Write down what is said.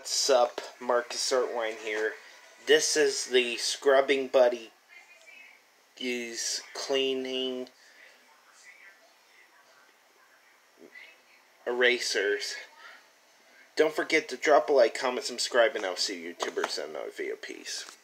What's up? Marcus Artwine here. This is the Scrubbing Buddy is cleaning erasers. Don't forget to drop a like, comment, subscribe, and I'll see you YouTubers on another video. Peace.